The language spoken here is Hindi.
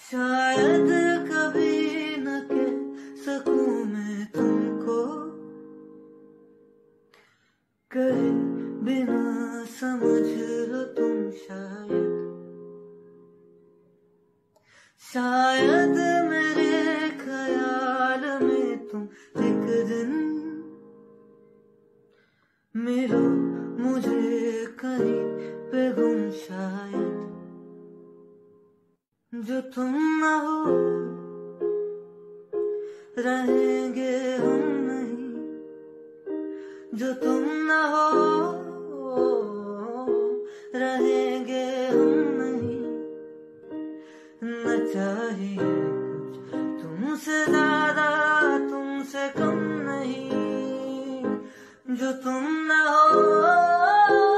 शायद कभी न कह सकूं मैं तुमको, कहे बिना समझ लो तुम शायद। शायद मेरे ख्याल में तुम एक दिन मिलो मुझे कहीं पे गुम शायद। जो तुम ना हो रहेंगे हम नहीं, जो तुम ना हो रहेंगे हम नहीं। न चाहिए कुछ तुमसे ज्यादा तुमसे कम नहीं, जो तुम ना हो